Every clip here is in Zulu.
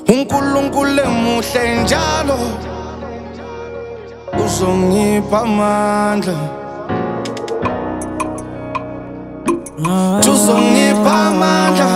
uNkulunkulu emuhle njalo uzongipha amandla, uzongipha amandla.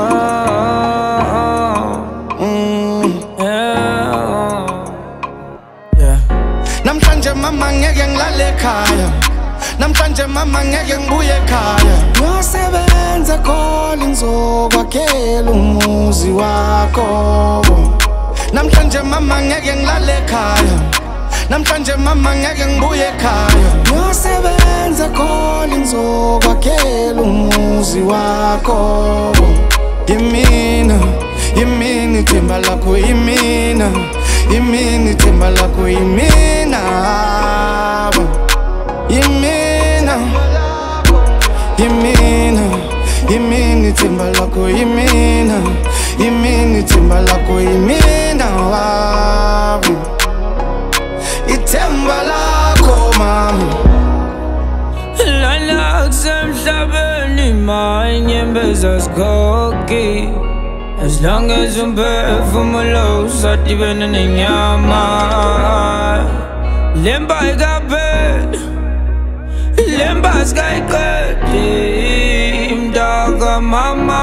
Namhlanje mama ngeke ngilale ekhaya, namhlanje mama ngeke ngibuye ekhaya. Ngiyosebenza khona ngizokwakhela umuzi wakho. Namhlanje mama ngeke ngilale ekhaya, namhlanje mama ngeke ngibuye ekhaya. Ngiyosebenza khona ngizokwakhela umuzi wakho. Yimina, yimina ithemba lakho, yimina, yimina ithemba lakho, yimina, yimina, yimina, yimina ithemba lakho, yimina, yimina ithemba lakho, yimina, ithemba lakho mama. Lana kusemhlabeni manyembeza sigogi, as long as umphefumulo usadibene nenyama. Lemba ikapela, lemba sikayiqedi, mdaka mama,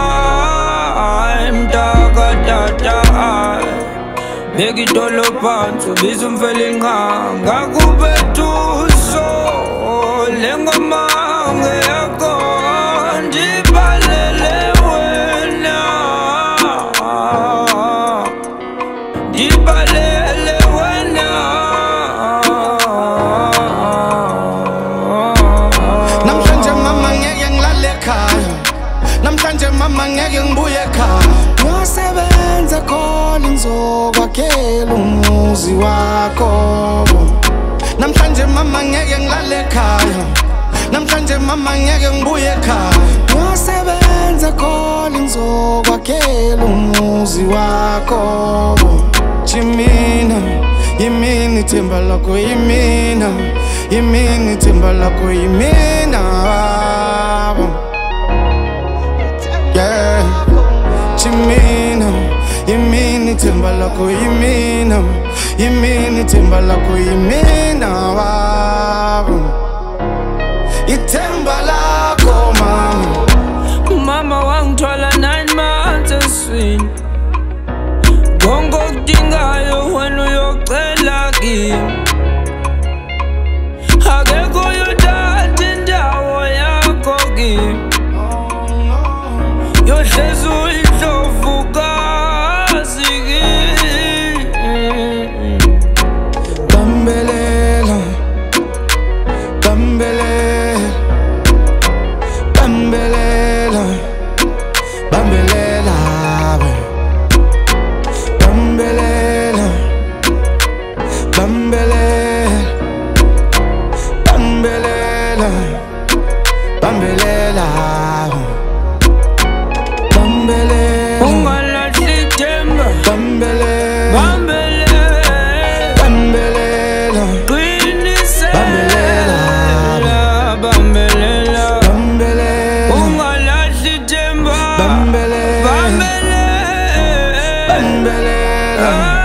mdaka tata. Beki dolo phansi ubiza umfelinqa ngakubetuso, lengoma ngeyakho ndibhalele wena, ndibhalele wena. Namhlanje mama ngeke ngilale ekhaya, namhlanje mama ngeke ngibuye ekhaya. Ngiyosebenza khona ngizokwakhela umuzi wakho. Namhlanje mama ngeke ngilale ekhaya, namhlanje mama ngeke ngibuye ekhaya. Ngiyosebenza khona ngizokwakhela umuzi wakho. Yimina, yimina ithemba lakho, yimina, yimina ithemba lakho, yimina, yeah. Yimina, yimina ithemba lakho, yimina, yimina ithemba lakho, yimina, ithemba lakho mama. Mama wangithola 9 months eswini, konke okudingayo wena uyocela kimi. Akekho uyothatha indawo yakho kimi, yohlezi uyihlovukazi kimi. Bambelela, bambelela, bambelela, bambelela, bambelela, bambelela, bambelela, bambelela, bambelela. Ungalahli ithemba, Bambelela, bambelela, bambelela, qinisela, bambelela, bambelela, ungalahli ithemba, bambelela, bambelela. bambelela.